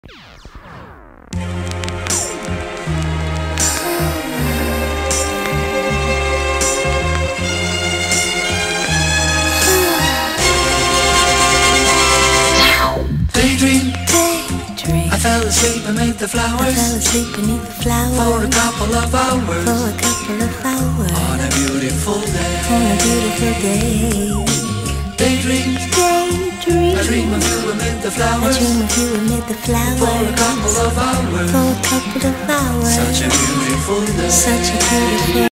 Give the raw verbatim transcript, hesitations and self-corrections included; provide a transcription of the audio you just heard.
Daydream, I fell asleep amid the flowers. I fell asleep beneath the flowers for a couple of hours. For a couple of hours On a beautiful day. On a beautiful day. Daydream, Daydream, I dream of you amid the flowers. I dream of you amid the flowers for a couple of hours. For a couple of hours Such a beautiful day. Such a beautiful